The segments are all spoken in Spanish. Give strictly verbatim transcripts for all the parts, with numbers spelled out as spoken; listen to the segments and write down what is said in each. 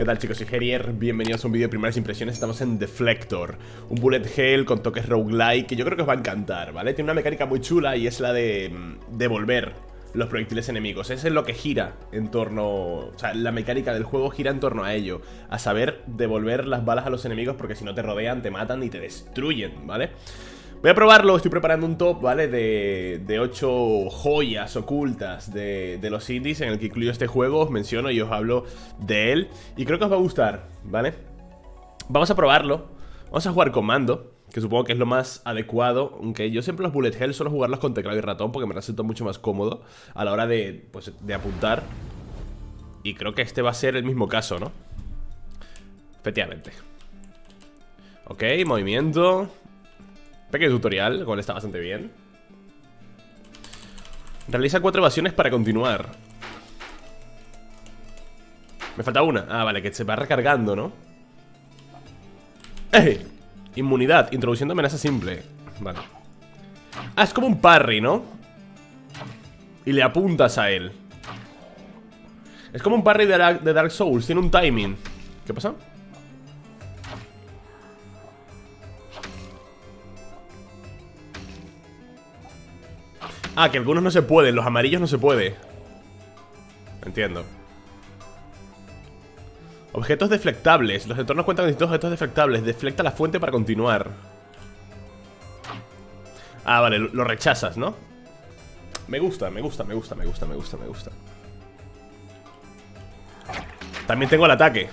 ¿Qué tal, chicos? Soy Herier, bienvenidos a un vídeo de primeras impresiones. Estamos en Deflector, un bullet hell con toques roguelike que yo creo que os va a encantar, ¿vale? Tiene una mecánica muy chula y es la de mm, devolver los proyectiles enemigos. Eso es lo que gira en torno... O sea, la mecánica del juego gira en torno a ello, a saber devolver las balas a los enemigos, porque si no te rodean, te matan y te destruyen, ¿vale? Voy a probarlo, estoy preparando un top, ¿vale? De, de ocho joyas ocultas de, de los indies en el que incluyo este juego. Os menciono y os hablo de él y creo que os va a gustar, ¿vale? Vamos a probarlo. Vamos a jugar con mando, que supongo que es lo más adecuado. Aunque yo siempre los bullet hell suelo jugarlos con teclado y ratón, porque me resulta mucho más cómodo a la hora de, pues, de apuntar. Y creo que este va a ser el mismo caso, ¿no? Efectivamente. Ok, movimiento. Pequeño tutorial, el cual está bastante bien. Realiza cuatro evasiones para continuar. Me falta una. Ah, vale, que se va recargando, ¿no? ¡Eh! Inmunidad, introduciendo amenaza simple. Vale. Ah, es como un parry, ¿no? Y le apuntas a él. Es como un parry de Dark, de Dark Souls, tiene un timing. ¿Qué pasa? Ah, que algunos no se pueden, los amarillos no se puede. Entiendo. Objetos deflectables. Los entornos cuentan con distintos objetos deflectables. Deflecta la fuente para continuar. Ah, vale, lo rechazas, ¿no? Me gusta, me gusta, me gusta, me gusta, me gusta, me gusta. También tengo el ataque.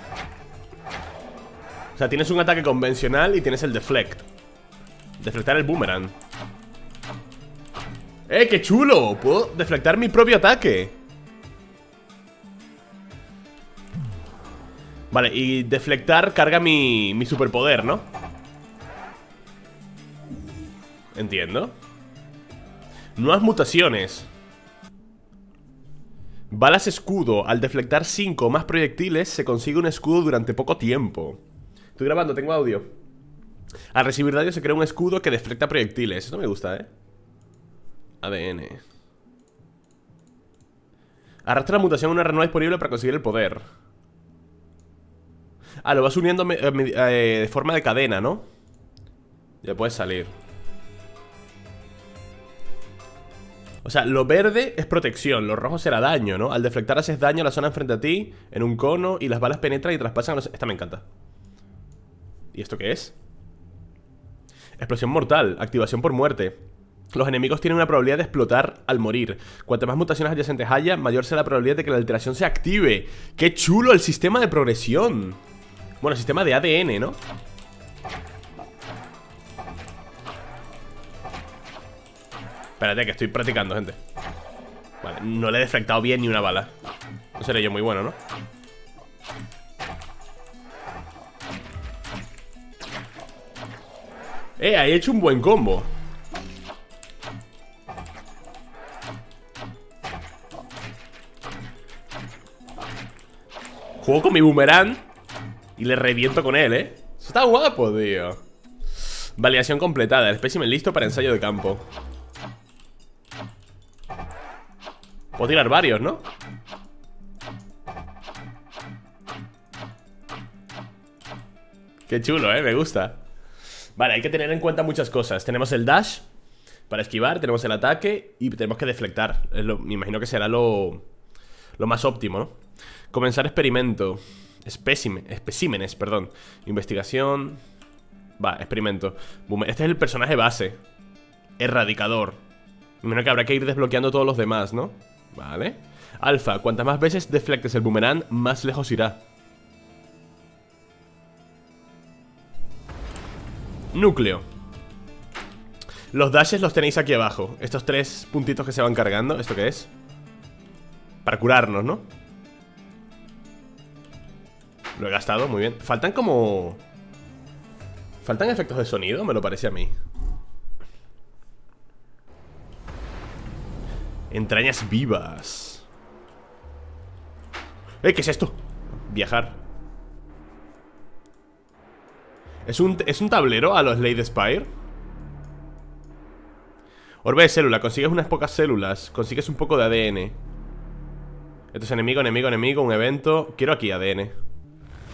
O sea, tienes un ataque convencional y tienes el deflect. Deflectar el boomerang. ¡Eh, qué chulo! Puedo deflectar mi propio ataque. Vale, y deflectar carga mi, mi superpoder, ¿no? Entiendo. Nuevas mutaciones. Balas escudo. Al deflectar cinco o más proyectiles se consigue un escudo durante poco tiempo. Estoy grabando, tengo audio. Al recibir daño se crea un escudo que deflecta proyectiles. Esto me gusta, ¿eh? A D N. Arrastra la mutación a una renueva disponible para conseguir el poder. Ah, lo vas uniendo me, eh, me, eh, de forma de cadena, ¿no? Ya puedes salir. O sea, lo verde es protección, lo rojo será daño, ¿no? Al deflectar haces daño a la zona enfrente a ti, en un cono, y las balas penetran y traspasan a los... Esta me encanta. ¿Y esto qué es? Explosión mortal, activación por muerte. Los enemigos tienen una probabilidad de explotar al morir. Cuanto más mutaciones adyacentes haya, mayor será la probabilidad de que la alteración se active. ¡Qué chulo el sistema de progresión! Bueno, el sistema de A D N, ¿no? Espérate, que estoy practicando, gente. Vale, no le he deflectado bien ni una bala. No seré yo muy bueno, ¿no? Eh, ahí he hecho un buen combo. Juego con mi boomerang y le reviento con él, ¿eh? Eso está guapo, tío. Validación completada. El espécimen listo para ensayo de campo. Puedo tirar varios, ¿no? Qué chulo, ¿eh? Me gusta. Vale, hay que tener en cuenta muchas cosas. Tenemos el dash para esquivar, tenemos el ataque y tenemos que deflectar. Es lo, me imagino que será lo, lo más óptimo, ¿no? Comenzar experimento. Espécimen, especímenes, perdón. Investigación. Va, experimento. Este es el personaje base. Erradicador. Me imagino que habrá que ir desbloqueando todos los demás, ¿no? Vale. Alfa, cuantas más veces deflectes el boomerang, más lejos irá. Núcleo. Los dashes los tenéis aquí abajo. Estos tres puntitos que se van cargando. ¿Esto qué es? Para curarnos, ¿no? Lo he gastado, muy bien. Faltan como... Faltan efectos de sonido, me lo parece a mí. Entrañas vivas. ¿Eh? ¿Qué es esto? Viajar. ¿Es un, ¿Es un tablero a los Slade Spire? Orbe de célula. Consigues unas pocas células. Consigues un poco de A D N. Esto es enemigo, enemigo, enemigo. Un evento. Quiero aquí A D N.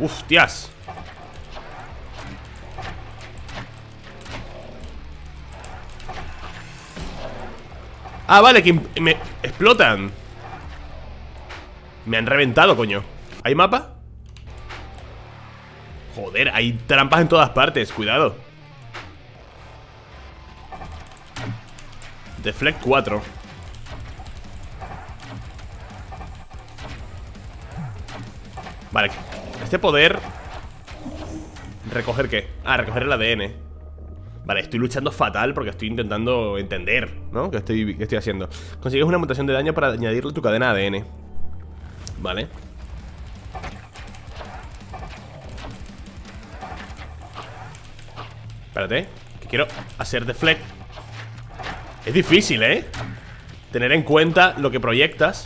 ¡Hostias! Ah, vale, que me explotan. Me han reventado, coño. ¿Hay mapa? Joder, hay trampas en todas partes, cuidado. Deflect cuatro. Vale, este poder... ¿Recoger qué? Ah, recoger el A D N. Vale, estoy luchando fatal porque estoy intentando entender, ¿no? ¿Qué estoy, qué estoy haciendo? Consigues una mutación de daño para añadirle a tu cadena A D N. Vale. Espérate, que quiero hacer deflect. Es difícil, ¿eh? Tener en cuenta lo que proyectas.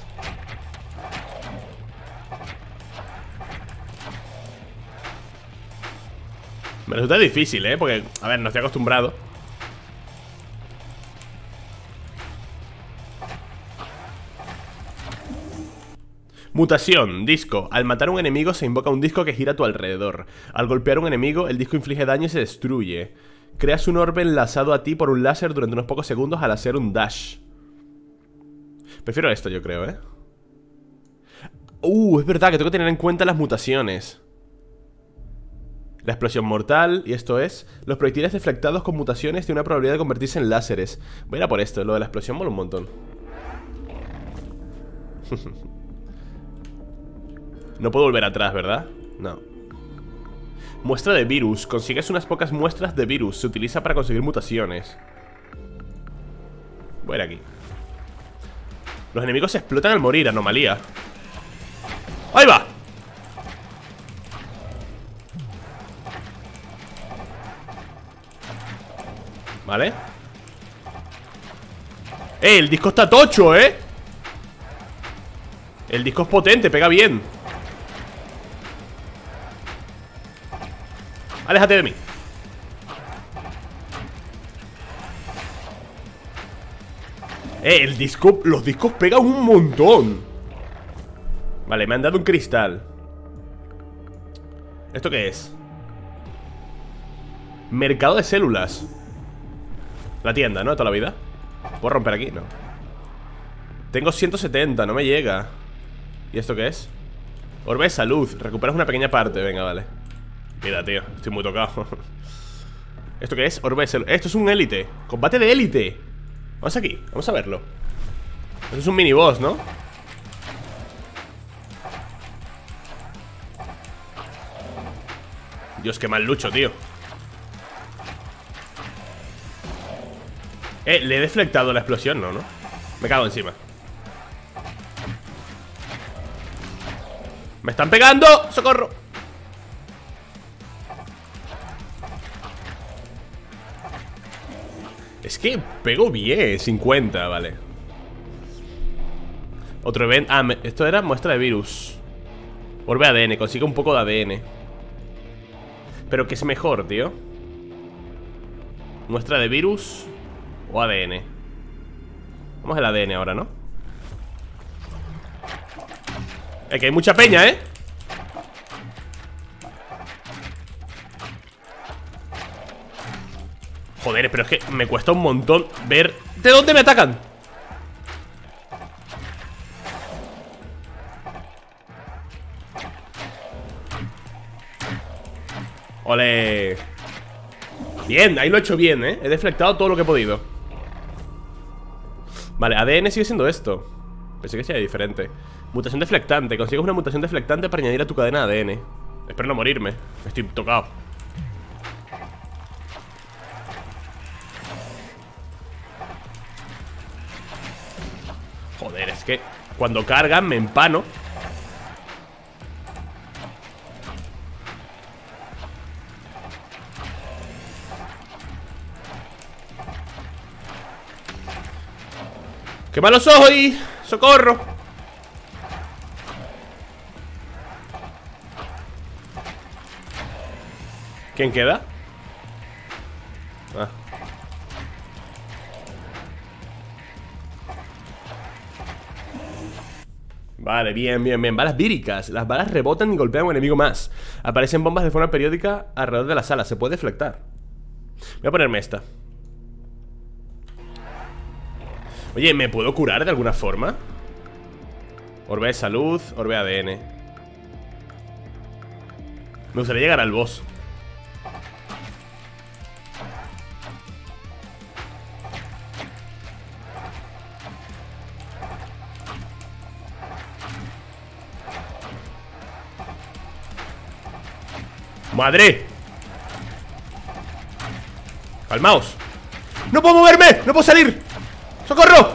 Me resulta difícil, ¿eh? Porque, a ver, no estoy acostumbrado. Mutación, disco. Al matar a un enemigo se invoca un disco que gira a tu alrededor. Al golpear a un enemigo, el disco inflige daño y se destruye. Creas un orbe enlazado a ti por un láser durante unos pocos segundos al hacer un dash. Prefiero esto, yo creo, ¿eh? Uh, es verdad que tengo que tener en cuenta las mutaciones. La explosión mortal, y esto es... Los proyectiles deflectados con mutaciones tienen una probabilidad de convertirse en láseres. Voy a ir a por esto, lo de la explosión mola un montón. No puedo volver atrás, ¿verdad? No. Muestra de virus. Consigues unas pocas muestras de virus. Se utiliza para conseguir mutaciones. Voy a ir aquí. Los enemigos se explotan al morir, anomalía. ¡Ahí va! Vale. ¡Eh! El disco está tocho, ¿eh? El disco es potente, pega bien. Aléjate de mí. Eh, el disco... Los discos pegan un montón. Vale, me han dado un cristal. ¿Esto qué es? Mercado de células. La tienda, ¿no? De toda la vida. ¿Puedo romper aquí? No. Tengo ciento setenta, no me llega. ¿Y esto qué es? Orbe de salud. Recuperas una pequeña parte. Venga, vale. Mira, tío, estoy muy tocado. ¿Esto qué es? Orbe de salud. Esto es un élite. Combate de élite. Vamos aquí, vamos a verlo. Esto es un mini boss, ¿no? Dios, qué mal lucho, tío. Eh, ¿le he deflectado la explosión? No, ¿no? Me cago encima. ¡Me están pegando! ¡Socorro! Es que pego bien, cincuenta, vale. Otro evento. Ah, me... esto era muestra de virus. Orbe A D N, consigue un poco de A D N. Pero ¿qué es mejor, tío? Muestra de virus o A D N. Vamos al A D N ahora, ¿no? Es que hay mucha peña, ¿eh? Joder, pero es que me cuesta un montón ver ¿de dónde me atacan? ¡Ole! Bien, ahí lo he hecho bien, ¿eh? He deflectado todo lo que he podido. Vale, A D N sigue siendo esto. Pensé que sería diferente. Mutación deflectante. Consigues una mutación deflectante para añadir a tu cadena A D N. Espero no morirme. Estoy tocado. Joder, es que cuando cargan me empano. ¡Quema los ojos y socorro! ¿Quién queda? Ah. Vale, bien, bien, bien. Balas víricas. Las balas rebotan y golpean a un enemigo más. Aparecen bombas de forma periódica alrededor de la sala. Se puede deflectar. Voy a ponerme esta. Oye, ¿me puedo curar de alguna forma? Orbe de salud, orbe A D N. Me gustaría llegar al boss. ¡Madre! ¡Calmaos! ¡No puedo moverme! ¡No puedo salir! ¡Socorro!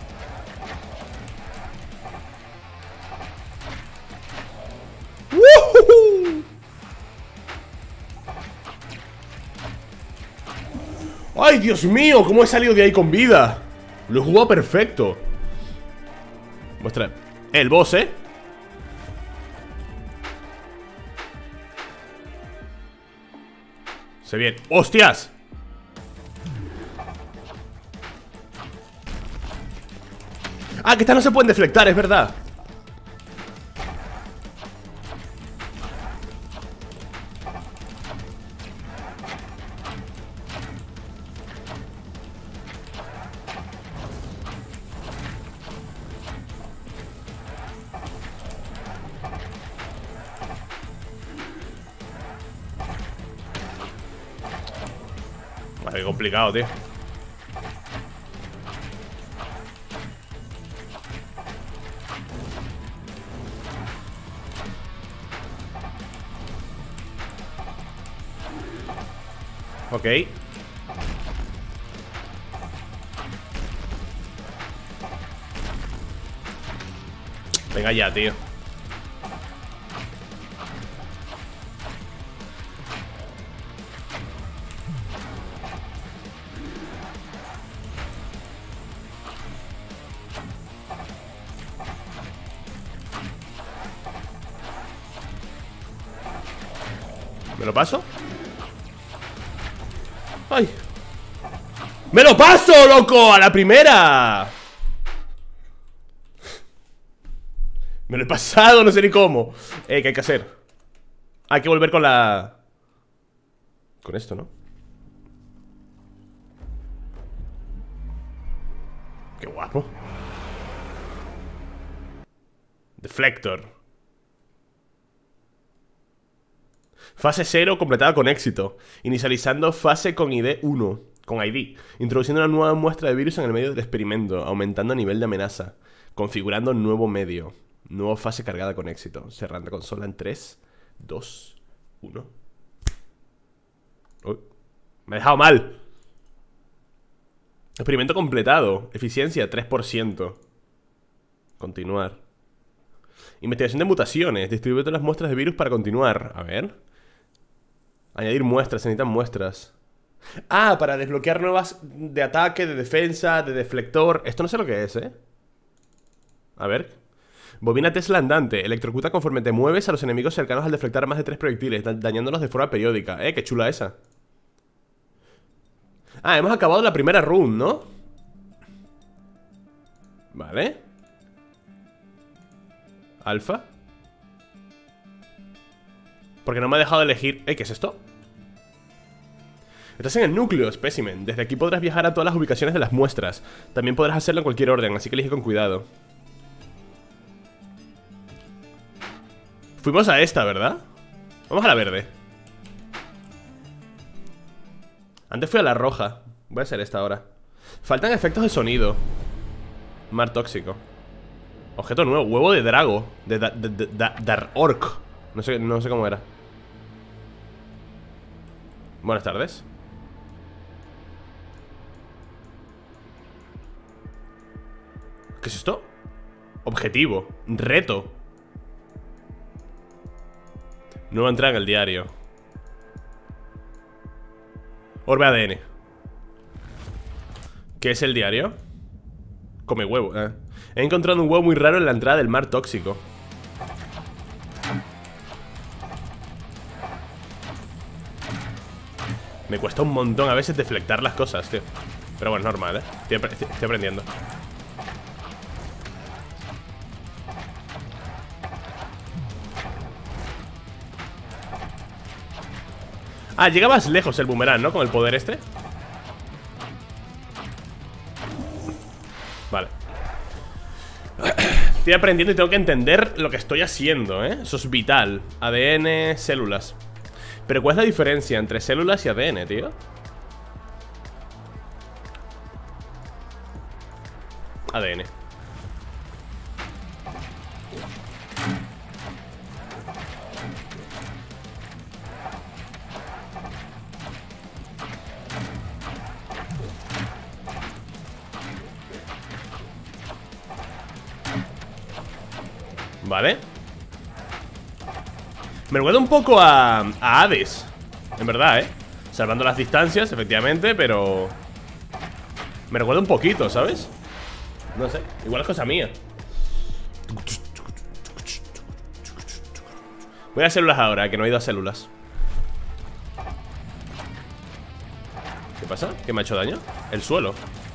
¡Woohoo! ¡Ay, Dios mío! ¿Cómo he salido de ahí con vida? Lo he jugado perfecto. Muestra el boss, ¿eh? Se viene. ¡Hostias! Ah, que estas no se pueden deflectar, es verdad. Qué complicado, tío. Ok. Venga ya, tío. ¿Me lo paso? ¡Ay! ¡Me lo paso, loco! ¡A la primera! Me lo he pasado, no sé ni cómo. Eh, ¿qué hay que hacer? Hay que volver con la... Con esto, ¿no? Qué guapo. Deflector. Fase cero completada con éxito. Inicializando fase con I D uno. Con I D. Introduciendo una nueva muestra de virus en el medio del experimento. Aumentando el nivel de amenaza. Configurando nuevo medio. Nueva fase cargada con éxito. Cerrando consola en tres, dos, uno. Uy, me he dejado mal. Experimento completado. Eficiencia tres por ciento. Continuar. Investigación de mutaciones. Distribuye todas las muestras de virus para continuar. A ver. Añadir muestras, se necesitan muestras. Ah, para desbloquear nuevas de ataque, de defensa, de deflector. Esto no sé lo que es, ¿eh? A ver. Bobina Tesla andante. Electrocuta conforme te mueves a los enemigos cercanos al deflectar más de tres proyectiles, da dañándolos de forma periódica. Eh, qué chula esa. Ah, hemos acabado la primera run, ¿no? Vale. Alfa. Porque no me ha dejado elegir... Eh, ¿qué es esto? Estás en el núcleo, Specimen. Desde aquí podrás viajar a todas las ubicaciones de las muestras. También podrás hacerlo en cualquier orden, así que elige con cuidado. Fuimos a esta, ¿verdad? Vamos a la verde. Antes fui a la roja. Voy a hacer esta ahora. Faltan efectos de sonido. Mar tóxico. Objeto nuevo, huevo de drago. De, da, de, de, de Dar Orc. No sé, no sé cómo era. Buenas tardes. ¿Qué es esto? Objetivo. Reto. Nueva entrada en el diario. Orbe A D N. ¿Qué es el diario? Come huevo, eh. He encontrado un huevo muy raro en la entrada del mar tóxico. Me cuesta un montón a veces deflectar las cosas, tío. Pero bueno, es normal, eh. Estoy, estoy, estoy aprendiendo. Ah, llega más lejos el boomerang, ¿no? Con el poder este. Vale. Estoy aprendiendo y tengo que entender lo que estoy haciendo, ¿eh? Eso es vital. A D N, células. Pero ¿cuál es la diferencia entre células y A D N, tío? A D N. Vale. Me recuerda un poco a, a Hades, en verdad, ¿eh? Salvando las distancias, efectivamente, pero... me recuerda un poquito, ¿sabes? No sé, igual es cosa mía. Voy a células ahora, que no he ido a células. ¿Qué pasa? ¿Qué me ha hecho daño? El suelo.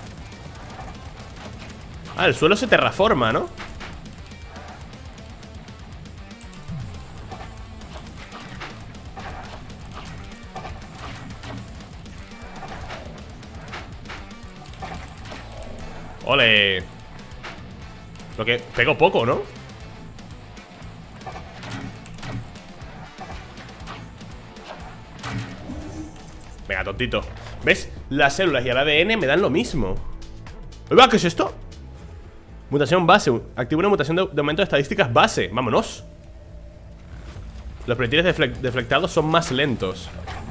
Ah, el suelo se terraforma, ¿no? ¡Ole! Lo que pego poco, ¿no? Venga, tontito. ¿Ves? Las células y el A D N me dan lo mismo. ¿Qué es esto? Mutación base. Activa una mutación de, de aumento de estadísticas base. Vámonos. Los proyectiles defle deflectados son más lentos.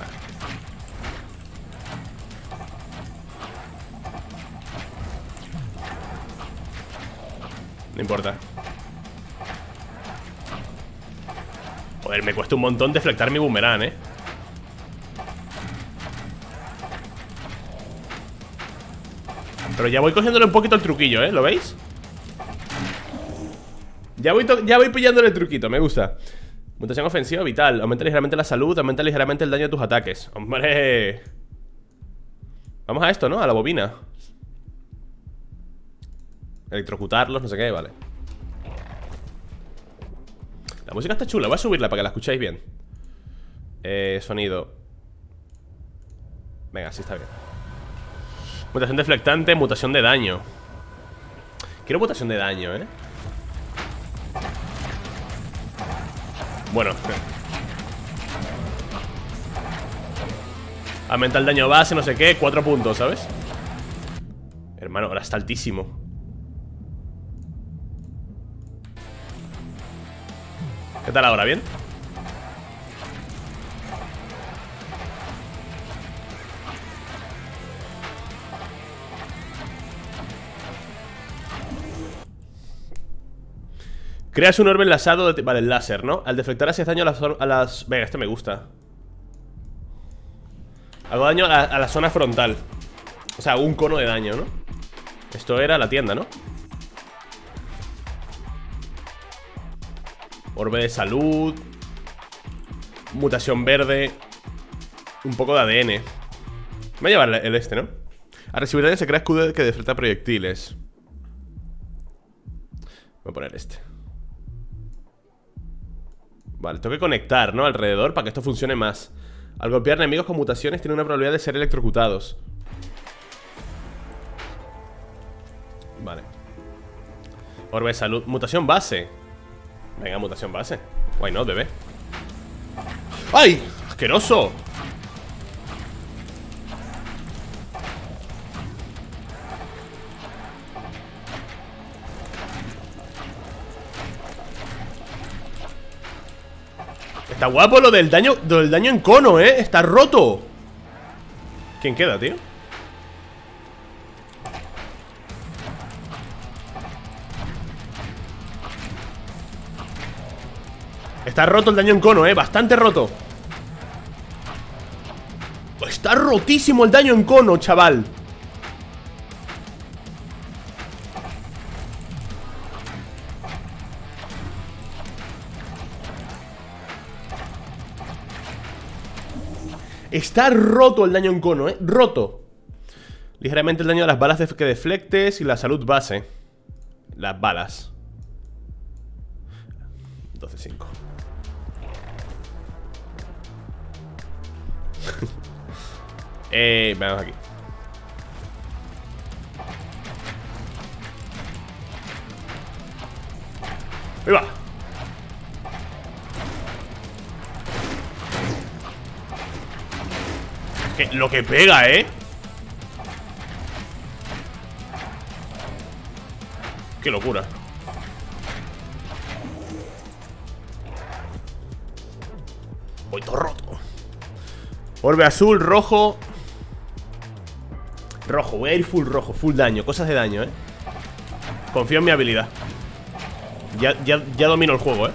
No importa. Joder, me cuesta un montón deflectar mi boomerang, eh. Pero ya voy cogiéndole un poquito el truquillo, eh. ¿Lo veis? Ya voy, ya voy pillándole el truquito, me gusta. Mutación ofensiva vital. Aumenta ligeramente la salud, aumenta ligeramente el daño de tus ataques. ¡Hombre! Vamos a esto, ¿no? A la bobina. Electrocutarlos, no sé qué, vale. La música está chula, voy a subirla para que la escuchéis bien. Eh, sonido. Venga, sí está bien. Mutación deflectante, mutación de daño. Quiero mutación de daño, ¿eh? Bueno. Aumenta el daño base, no sé qué, cuatro puntos, ¿sabes? Hermano, ahora está altísimo. ¿Qué tal ahora? ¿Bien? Creas un orbe enlazado de... Vale, el láser, ¿no? Al deflectar haces daño a las... A las... Venga, este me gusta. Hago daño a, a la zona frontal. O sea, un cono de daño, ¿no? Esto era la tienda, ¿no? Orbe de salud. Mutación verde. Un poco de A D N. Me voy a llevar el este, ¿no? A recibir daño se crea escudo que deflecta proyectiles. Voy a poner este. Vale, tengo que conectar, ¿no? Alrededor para que esto funcione más. Al golpear enemigos con mutaciones tienen una probabilidad de ser electrocutados. Vale. Orbe de salud. Mutación base. Venga, mutación base. Why not, bebé. ¡Ay! ¡Asqueroso! Está guapo lo del daño, lo del daño en cono, ¿eh? Está roto. ¿Quién queda, tío? Está roto el daño en cono, ¿eh? Bastante roto. Está rotísimo el daño en cono, chaval. Está roto el daño en cono, ¿eh? Roto. Ligeramente el daño de las balas de que deflectes y la salud base. Las balas. doce cinco. eh, Veamos aquí. Ahí va. Que, lo que pega, ¿eh? Qué locura. Voy todo roto. Orbe azul, rojo. Rojo, voy a ir full rojo, full daño, cosas de daño, ¿eh? Confío en mi habilidad. Ya, ya, ya domino el juego, ¿eh?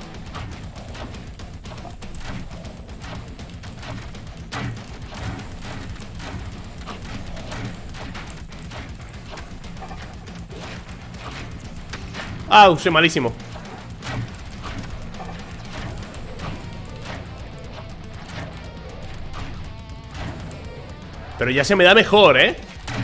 ¡Ah! Soy malísimo. Pero ya se me da mejor, ¿eh?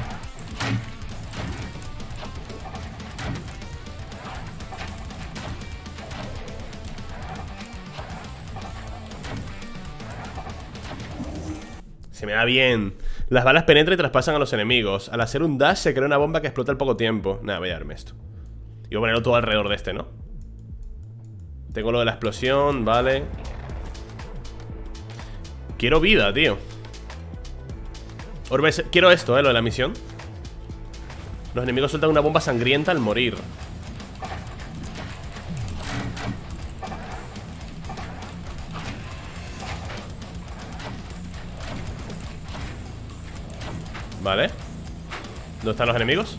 Se me da bien. Las balas penetran y traspasan a los enemigos. Al hacer un dash se crea una bomba que explota al poco tiempo. Nada, voy a darme esto. Y voy a ponerlo todo alrededor de este, ¿no? Tengo lo de la explosión, vale. Quiero vida, tío. Orbe, quiero esto, eh, lo de la misión. Los enemigos sueltan una bomba sangrienta al morir. Vale. ¿Dónde están los enemigos?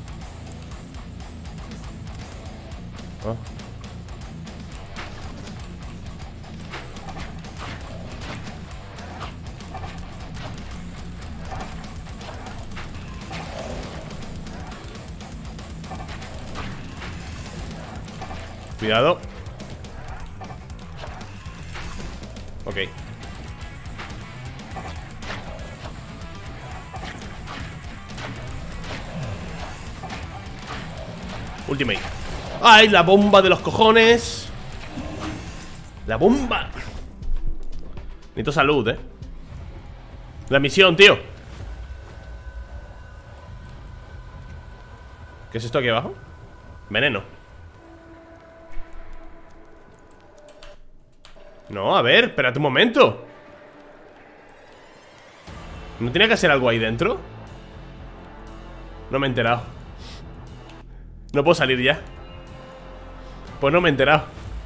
Oh. Cuidado. Ok. Ultimate. ¡Ay, la bomba de los cojones! ¡La bomba! Necesito salud, eh. La misión, tío. ¿Qué es esto aquí abajo? Veneno. No, a ver, espérate un momento. ¿No tenía que hacer algo ahí dentro? No me he enterado. No puedo salir ya. Pues no me he enterado.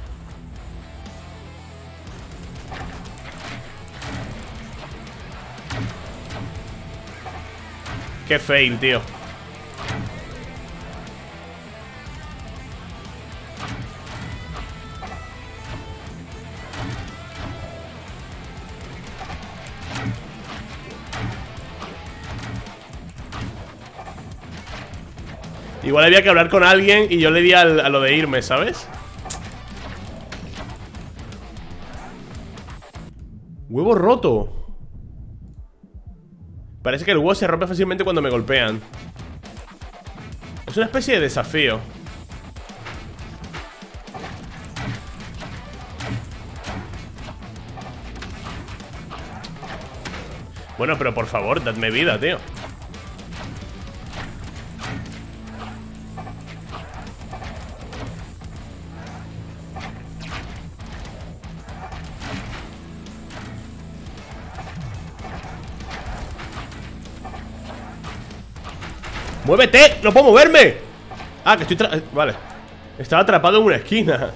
Qué fail, tío. Igual había que hablar con alguien y yo le di al, a lo de irme, ¿sabes? Huevo roto. Parece que el huevo se rompe fácilmente cuando me golpean. Es una especie de desafío. Bueno, pero por favor, dadme vida, tío. ¡Muévete! ¡No puedo moverme! Ah, que estoy... Tra vale. Estaba atrapado en una esquina.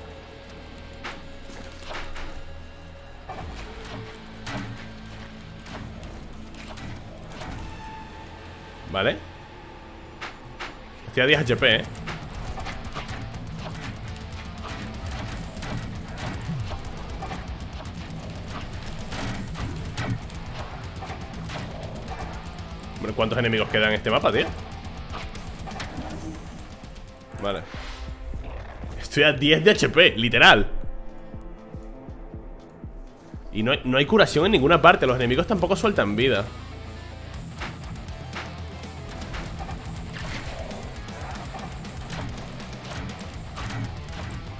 Vale. Estoy a diez H P, eh. Bueno, ¿cuántos enemigos quedan en este mapa, tío? Vale. Estoy a diez de H P, literal. Y no hay, no hay curación en ninguna parte. Los enemigos tampoco sueltan vida.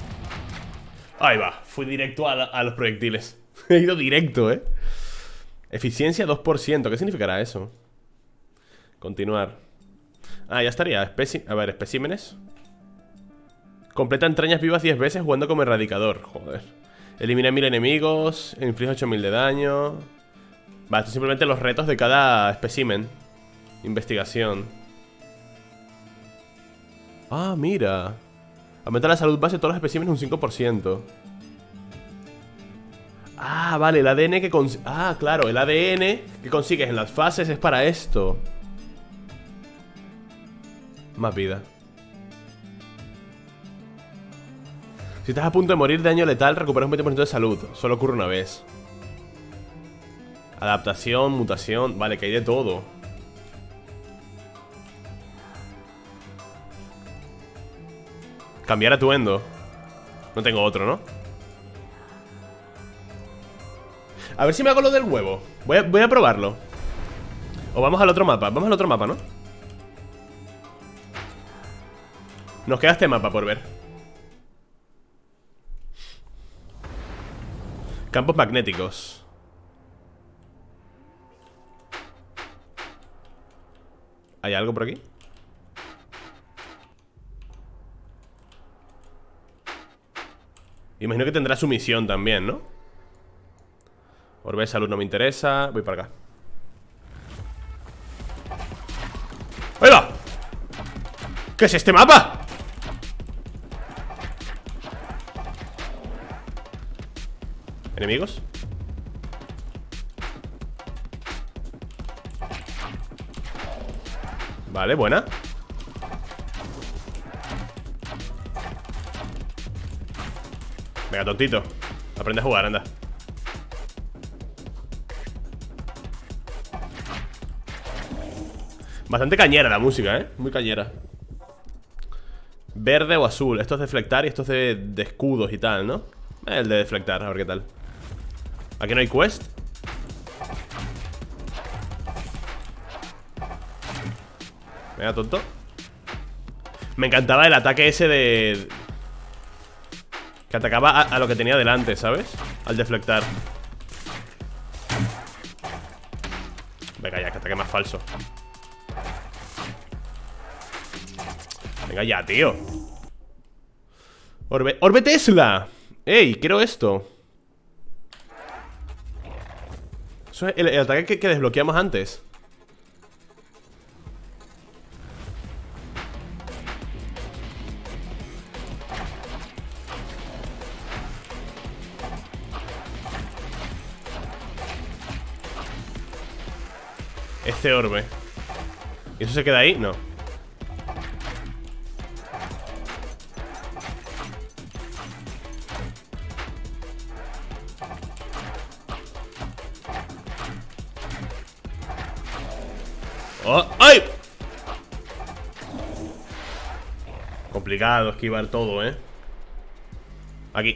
Ahí va, fui directo a, la, a los proyectiles. He ido directo, eh. Eficiencia dos por ciento. ¿Qué significará eso? Continuar. Ah, ya estaría. Especi A ver, especímenes. Completa entrañas vivas diez veces jugando como erradicador. Joder. Elimina mil enemigos. Inflige ocho mil de daño. Vale, esto simplemente los retos de cada espécimen. Investigación. Ah, mira. Aumenta la salud base de todos los especímenes un cinco por ciento. Ah, vale, el A D N que cons... Ah, claro, el A D N que consigues en las fases es para esto. Más vida. Si estás a punto de morir de daño letal, recuperas un veinte por ciento de salud. Solo ocurre una vez. Adaptación, mutación. Vale, que hay de todo. Cambiar atuendo. No tengo otro, ¿no? A ver si me hago lo del huevo. Voy a, voy a probarlo. O vamos al otro mapa. Vamos al otro mapa, ¿no? Nos queda este mapa por ver. Campos magnéticos. ¿Hay algo por aquí? Imagino que tendrá su misión también, ¿no? Orbe de salud no me interesa. Voy para acá. ¡Ahí va! ¿Qué es este mapa? ¿Enemigos? Vale, buena. Venga, tontito. Aprende a jugar, anda. Bastante cañera la música, ¿eh? Muy cañera. Verde o azul. Esto es deflectar y esto es de, de escudos y tal, ¿no? Eh, el de deflectar, a ver qué tal. Aquí no hay quest. Venga, tonto. Me encantaba el ataque ese de... que atacaba a, a lo que tenía delante, ¿sabes? Al deflectar. Venga ya, que ataque más falso. Venga ya, tío. Orbe, Orbe Tesla. Ey, quiero esto. Eso es el, el ataque que, que desbloqueamos antes. Este orbe. ¿Y eso se queda ahí? No. ¡Oh! ¡Ay! Complicado esquivar todo, ¿eh? Aquí.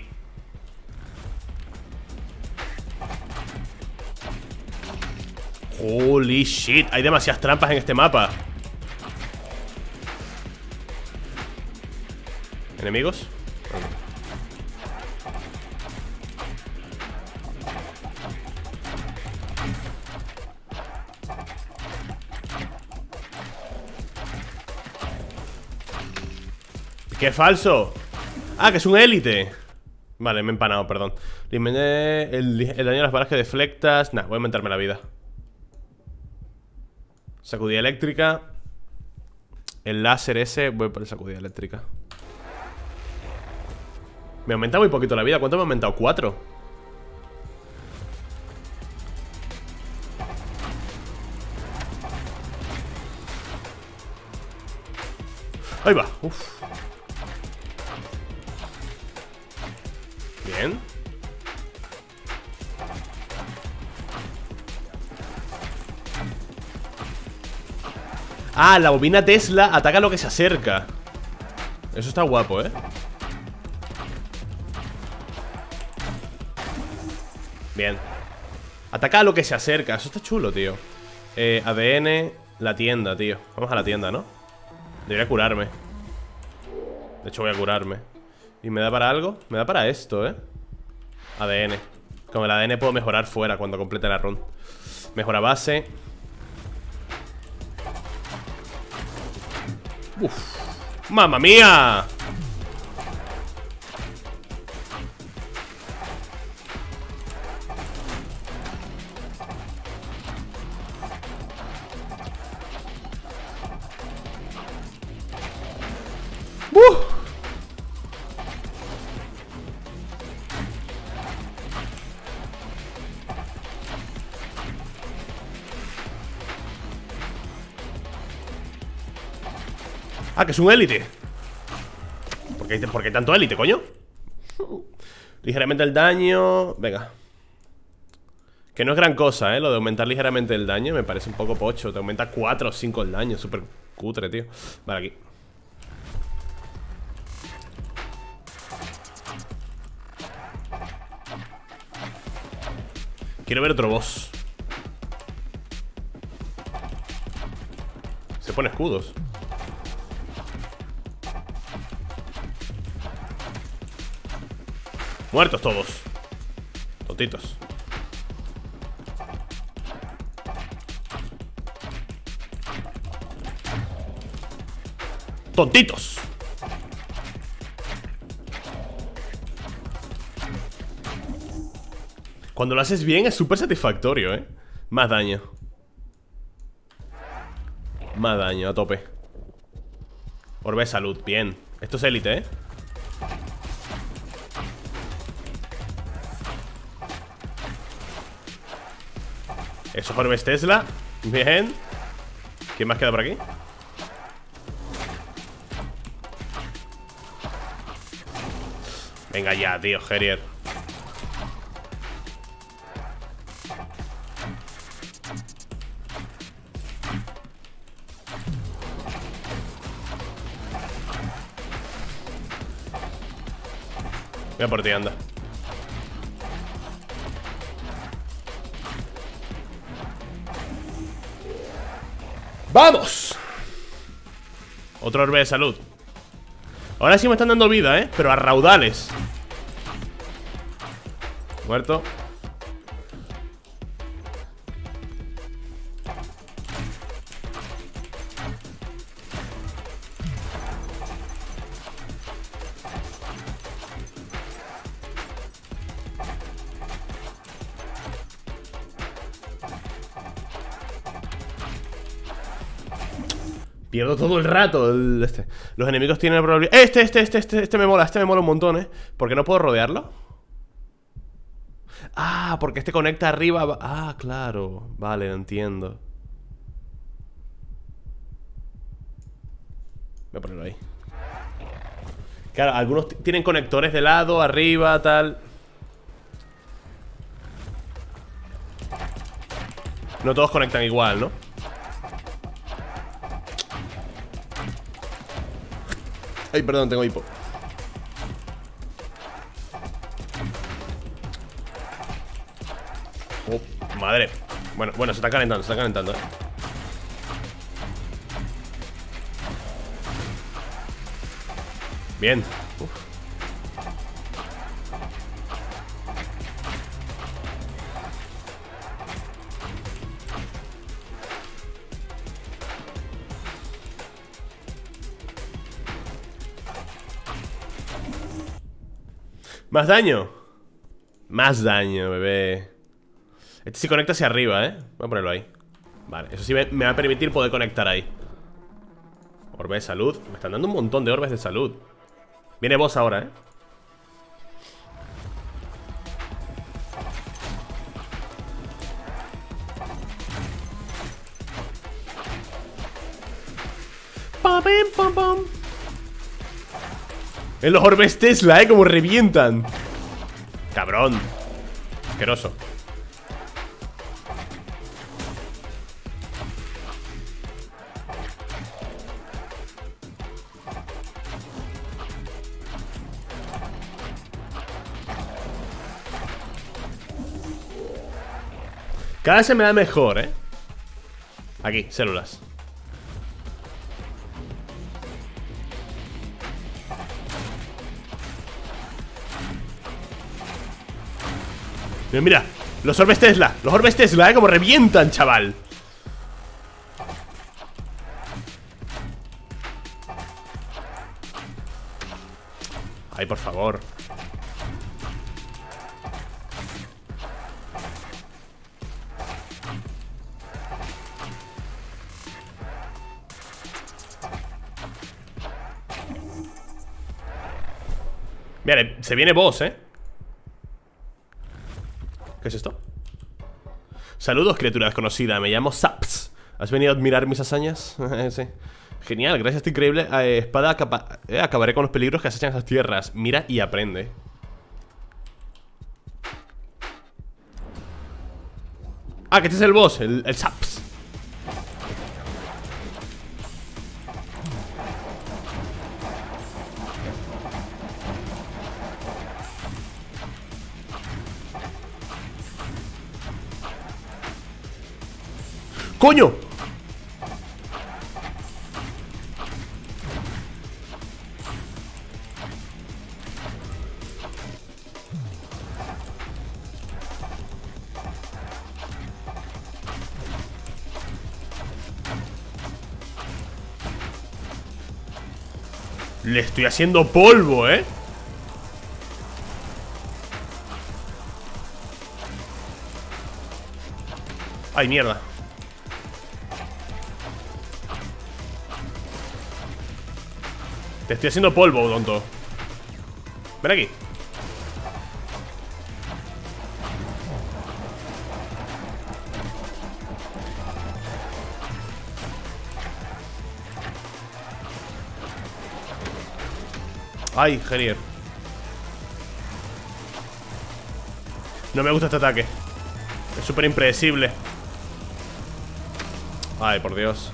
Holy shit, hay demasiadas trampas en este mapa. ¿Enemigos? ¡Qué falso! Ah, que es un élite. Vale, me he empanado, perdón. El, el daño de las balas que deflectas. Nah, voy a aumentarme la vida. Sacudida eléctrica. El láser ese. Voy por el sacudida eléctrica. Me aumenta muy poquito la vida. ¿Cuánto me ha aumentado? ¿Cuatro? Ahí va. Uf. Bien. Ah, la bobina Tesla ataca a lo que se acerca. Eso está guapo, ¿eh? Bien. Ataca a lo que se acerca. Eso está chulo, tío. eh, A D N, la tienda, tío. Vamos a la tienda, ¿no? Debería curarme. De hecho voy a curarme. ¿Y me da para algo? Me da para esto, ¿eh? A D N. Con el A D N puedo mejorar fuera cuando complete la run. Mejora base. Uf. ¡Mamma mía! ¡Uh! Ah, que es un élite. ¿Por qué, ¿Por qué tanto élite, coño? Ligeramente el daño. Venga. Que no es gran cosa, eh. Lo de aumentar ligeramente el daño me parece un poco pocho. Te aumenta cuatro o cinco el daño. Súper cutre, tío. Vale, aquí. Quiero ver otro boss. Se pone escudos. Muertos todos. Tontitos. Tontitos. Cuando lo haces bien es súper satisfactorio, ¿eh? Más daño. Más daño, a tope. Orbe de salud, bien. Esto es élite, ¿eh? Esos orbes Tesla. Bien. ¿Quién más queda por aquí? Venga ya, tío, Harrier. Voy a por ti, anda. ¡Vamos! Otro orbe de salud. Ahora sí me están dando vida, ¿eh? Pero a raudales. Muerto. Pierdo todo el rato el este. Los enemigos tienen la probabilidad. Este, este, este, este, este me mola, este me mola un montón, ¿eh? ¿Por qué no puedo rodearlo? Ah, porque este conecta arriba. Ah, claro. Vale, entiendo. Voy a ponerlo ahí. Claro, algunos tienen conectores de lado, arriba, tal. No todos conectan igual, ¿no? Ay, perdón, tengo hipo. Oh, madre. Bueno, bueno, se está calentando, se está calentando, eh. Bien. Uf. ¿Más daño? Más daño, bebé. Este sí conecta hacia arriba, ¿eh? Voy a ponerlo ahí. Vale, eso sí me, me va a permitir poder conectar ahí. Orbe de salud. Me están dando un montón de orbes de salud. Viene boss ahora, ¿eh? Pam, pam, pam. En los orbes Tesla, ¿eh? Como revientan. Cabrón. Asqueroso. Cada vez se me da mejor, ¿eh? Aquí, células. Mira, mira. Los orbes Tesla, los orbes Tesla, eh, como revientan, chaval. Ay, por favor. Mira, se viene boss, ¿eh? ¿Qué es esto? Saludos, criatura desconocida. Me llamo Saps. ¿Has venido a admirar mis hazañas? Sí. Genial, gracias a esta increíble eh, espada eh, acabaré con los peligros que acechan esas tierras. Mira y aprende. Ah, que este es el boss, el, el Saps. ¡Coño! Le estoy haciendo polvo, ¿eh? Ay, mierda. Te estoy haciendo polvo, tonto. Ven aquí. Ay, genial. No me gusta este ataque. Es súper impredecible. Ay, por Dios.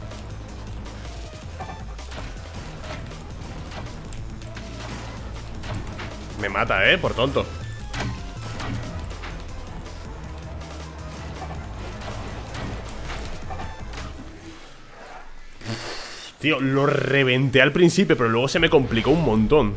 Me mata, eh, por tonto. Tío, lo reventé al principio, pero luego se me complicó un montón.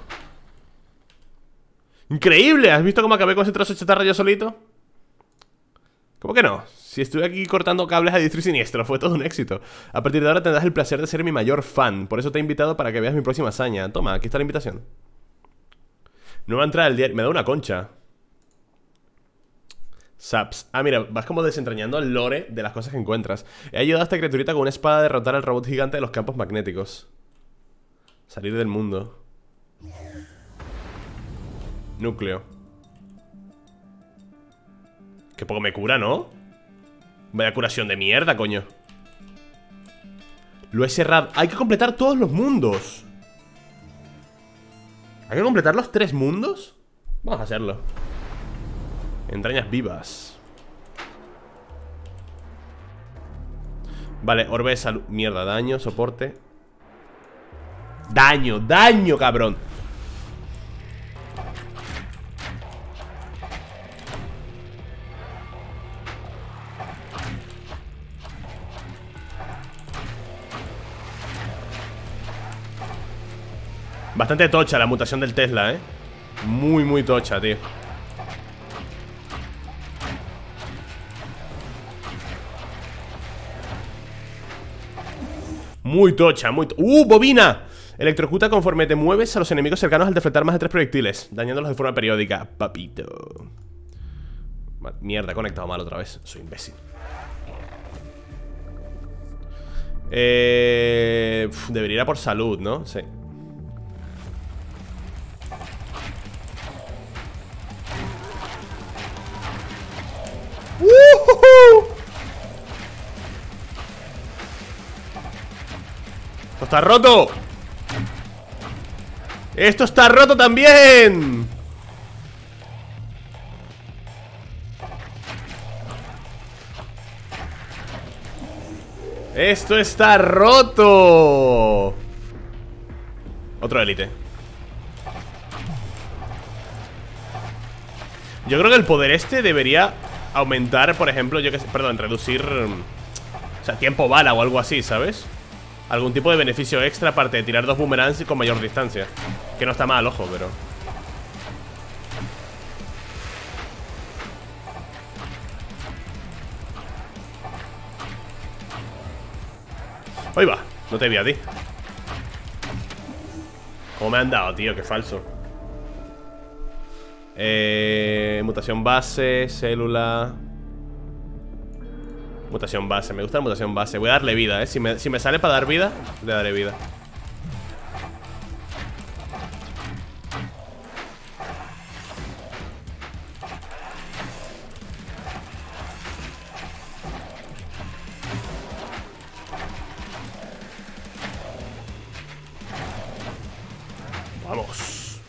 ¡Increíble! ¿Has visto cómo acabé con ese trozo de chatarra yo solito? ¿Cómo que no? Si estuve aquí cortando cables a diestro y siniestro, fue todo un éxito. A partir de ahora tendrás el placer de ser mi mayor fan. Por eso te he invitado para que veas mi próxima hazaña. Toma, aquí está la invitación. Nueva entrada del diario. Me da una concha. Saps. Ah, mira, vas como desentrañando el lore de las cosas que encuentras. He ayudado a esta criaturita con una espada a derrotar al robot gigante de los campos magnéticos. Salir del mundo. Núcleo. Qué poco me cura, ¿no? Vaya curación de mierda, coño. Lo he cerrado. Hay que completar todos los mundos. ¿Hay que completar los tres mundos? Vamos a hacerlo. Entrañas vivas. Vale, orbe de salud. Mierda, daño, soporte. Daño, daño, cabrón. Bastante tocha la mutación del Tesla, eh. Muy, muy tocha, tío. Muy tocha, muy... To ¡Uh, bobina! Electrocuta conforme te mueves a los enemigos cercanos al deflectar más de tres proyectiles, dañándolos de forma periódica. Papito. Mierda, he conectado mal otra vez. Soy imbécil. Eh... Uf, debería ir a por salud, ¿no? Sí. ¡Uh-huh! ¡Esto está roto! ¡Esto está roto también! ¡Esto está roto! Otro élite. Yo creo que el poder este debería aumentar, por ejemplo, yo que sé, perdón, reducir, o sea, tiempo bala o algo así, ¿sabes? Algún tipo de beneficio extra aparte de tirar dos boomerangs y con mayor distancia. Que no está mal, ojo, pero... Ahí va, no te vi a ti. ¿Cómo me han dado, tío? Qué falso. Eh, mutación base, célula. Mutación base, me gusta la mutación base. Voy a darle vida, eh. Si me, si me sale para dar vida, le daré vida. Vamos.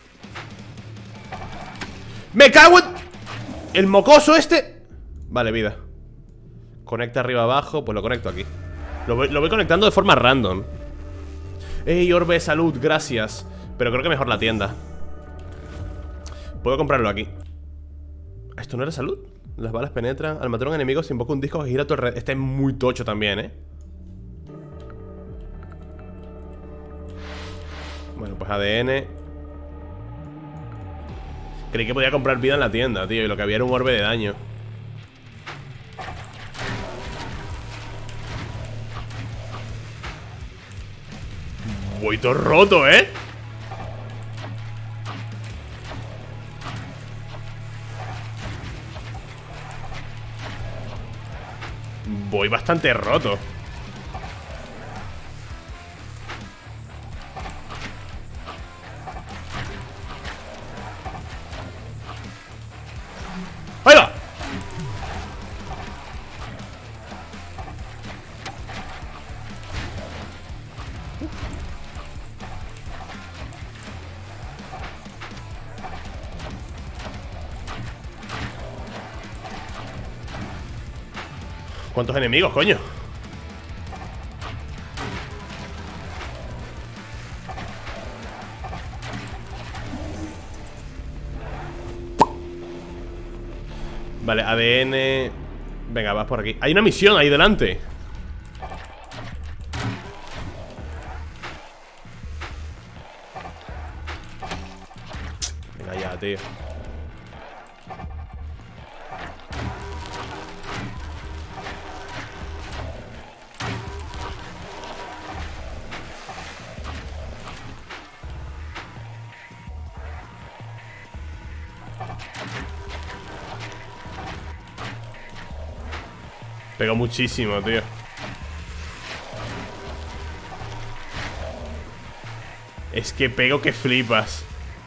¡Me cago en... el mocoso este! Vale, vida. Conecta arriba abajo, pues lo conecto aquí. Lo voy, lo voy conectando de forma random. Ey, orbe de salud, gracias. Pero creo que mejor la tienda. Puedo comprarlo aquí. ¿Esto no era salud? Las balas penetran. Al matar a un enemigo se invoca un disco que gira a tu alrededor. Este es muy tocho también, ¿eh? Bueno, pues A D N. Creí que podía comprar vida en la tienda, tío. Y lo que había era un orbe de daño. Voy todo roto, ¿eh? Voy bastante roto. ¡Ahí va! ¿Cuántos enemigos, coño? Vale, A D N. Venga, vas por aquí. Hay una misión ahí delante. Venga ya, tío. Pegó muchísimo, tío. Es que pego que flipas.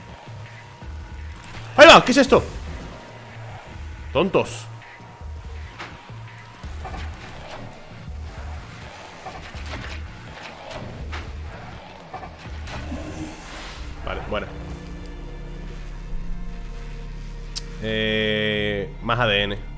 ¡Ahí va! ¿Qué es esto? Tontos. Vale, bueno. Eh, más A D N.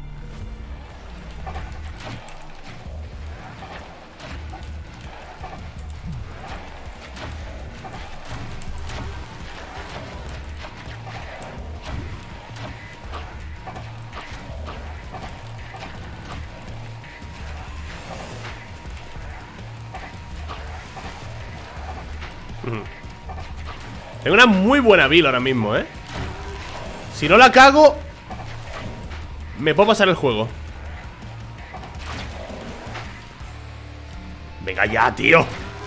Tengo una muy buena build ahora mismo, ¿eh? Si no la cago, me puedo pasar el juego. Venga ya, tío.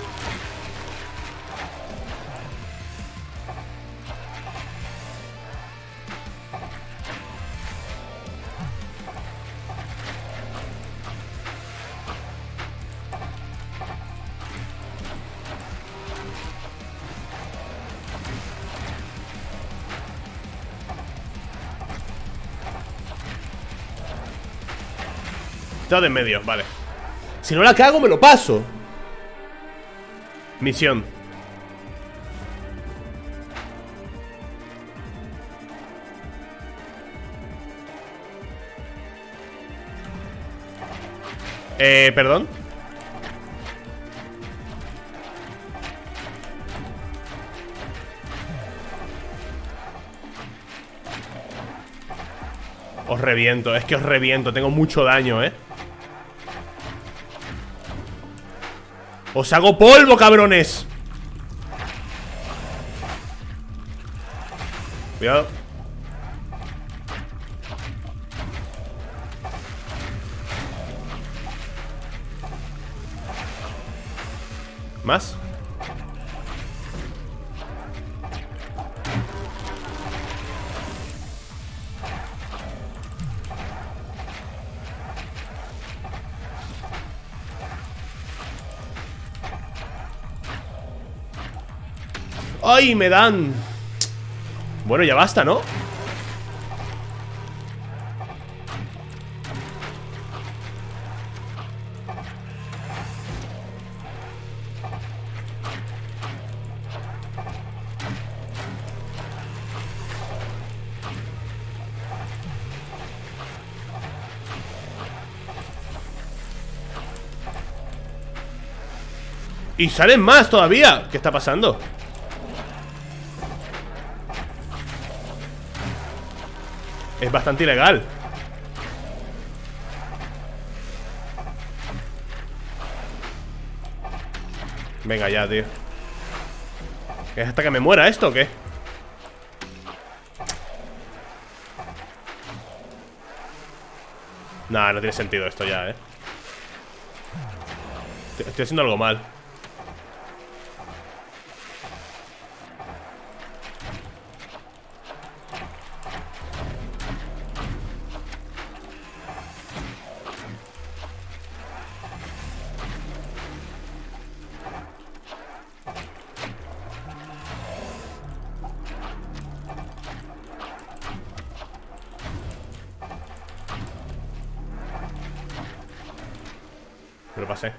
Está de en medio, vale. Si no la cago, me lo paso. Misión. Eh, perdón. Os reviento, es que os reviento. Tengo mucho daño, eh. ¡Os hago polvo, cabrones! Cuidado. ¿Más? ¡Ay, me dan! Bueno, ya basta, ¿no? Y salen más todavía. ¿Qué está pasando? Es bastante ilegal. Venga ya, tío. ¿Es hasta que me muera esto o qué? Nah, no tiene sentido esto ya, eh. Estoy haciendo algo mal. Me lo pasé.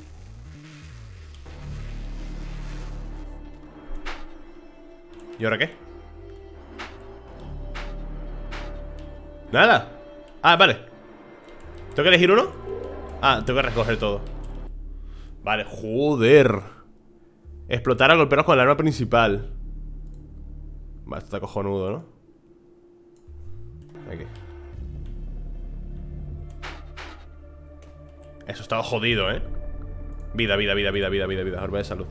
¿Y ahora qué? Nada. Ah, vale. ¿Tengo que elegir uno? Ah, tengo que recoger todo. Vale, joder. Explotar a golpearlos con el arma principal. Vale, esto está cojonudo, ¿no? Aquí. Eso estaba jodido, ¿eh? Vida, vida, vida, vida, vida, vida, vida. Orbe de salud.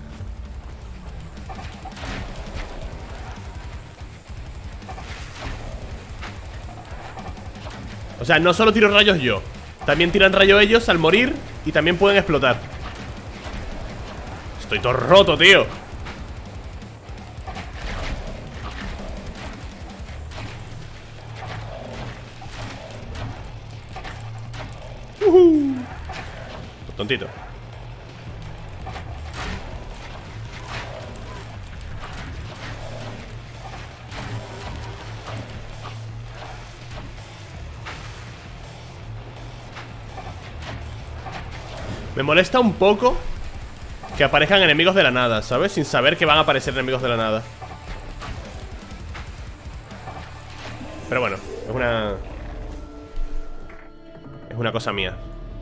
O sea, no solo tiro rayos yo. También tiran rayos ellos al morir. Y también pueden explotar. Estoy todo roto, tío. Uh-huh. Tontito. Me molesta un poco que aparezcan enemigos de la nada, ¿sabes? Sin saber que van a aparecer enemigos de la nada. Pero bueno, es una... Es una cosa mía.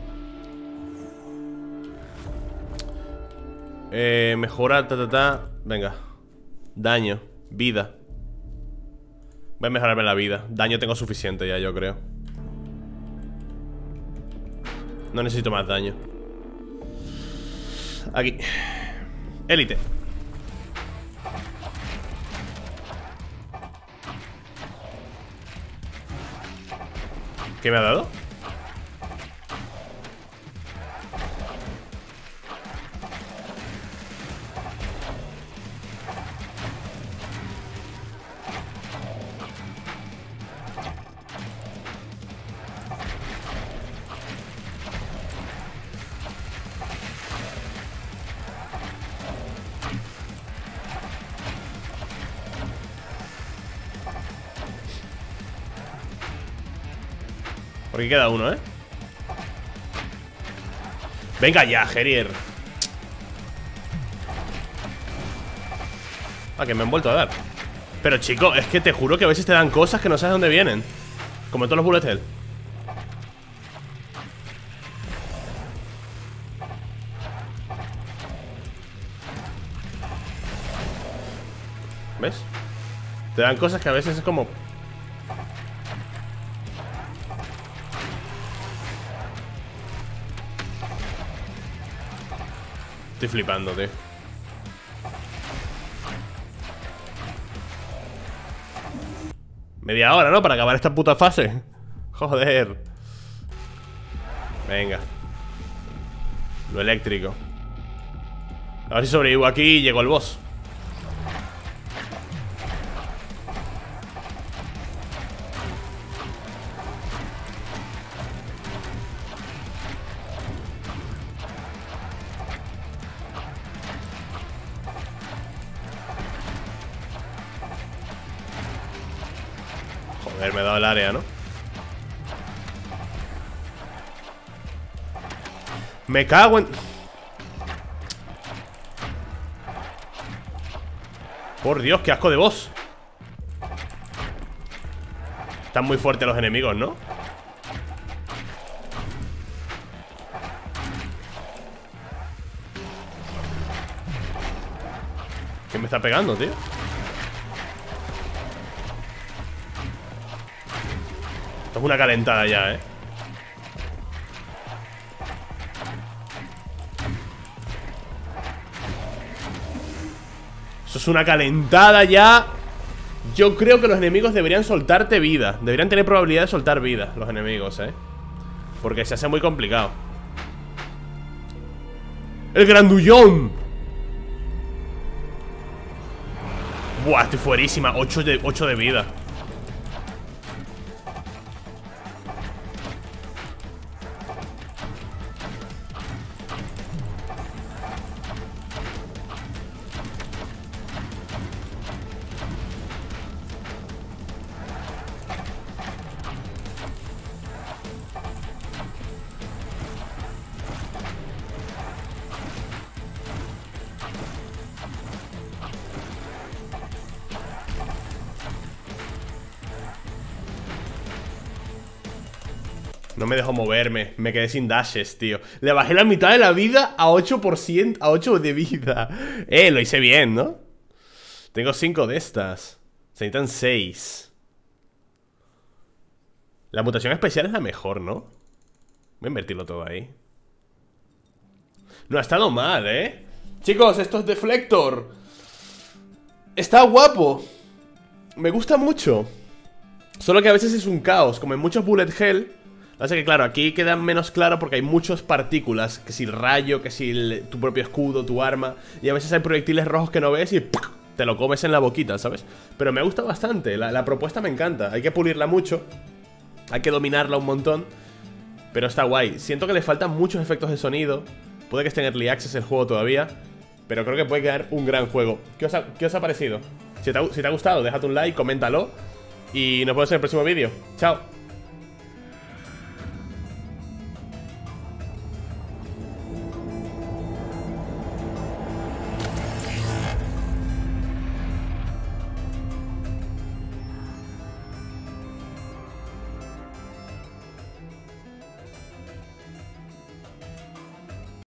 Eh, mejora, ta, ta, ta. Venga. Daño, vida. Voy a mejorarme la vida. Daño tengo suficiente ya, yo creo. No necesito más daño. Aquí. Élite. ¿Qué me ha dado? Porque queda uno, ¿eh? Venga ya, Gerier. Ah, que me han vuelto a dar. Pero chico, es que te juro que a veces te dan cosas que no sabes dónde vienen. Como en todos los bullet hell. ¿Ves? Te dan cosas que a veces es como... Estoy flipando, tío. Media hora, ¿no? Para acabar esta puta fase. Joder. Venga. Lo eléctrico. A ver si sobrevivo aquí y llego al boss. Joder, me he dado el área, ¿no? Me cago en... Por Dios, qué asco de boss. Están muy fuertes los enemigos, ¿no? ¿Qué me está pegando, tío? Esto es una calentada ya, ¿eh? Eso es una calentada ya. Yo creo que los enemigos deberían soltarte vida. Deberían tener probabilidad de soltar vida los enemigos, ¿eh? Porque se hace muy complicado. ¡El grandullón! Buah, estoy fuerísima. ocho de, ocho de vida. No me dejó moverme, me quedé sin dashes, tío. Le bajé la mitad de la vida a ocho por ciento, a ocho de vida. Eh, lo hice bien, ¿no? Tengo cinco de estas. Se necesitan seis. La mutación especial es la mejor, ¿no? Voy a invertirlo todo ahí. No ha estado mal, ¿eh? Chicos, esto es Deflector. Está guapo. Me gusta mucho. Solo que a veces es un caos, como en muchos bullet hell. Así que claro, aquí queda menos claro porque hay muchas partículas. Que si el rayo, que si el, tu propio escudo, tu arma. Y a veces hay proyectiles rojos que no ves y ¡puc! Te lo comes en la boquita, ¿sabes? Pero me gusta bastante, la, la propuesta me encanta. Hay que pulirla mucho. Hay que dominarla un montón. Pero está guay. Siento que le faltan muchos efectos de sonido. Puede que esté en Early Access el juego todavía. Pero creo que puede quedar un gran juego. ¿Qué os ha, qué os ha parecido? Si te ha, si te ha gustado, déjate un like, coméntalo. Y nos vemos en el próximo vídeo. Chao.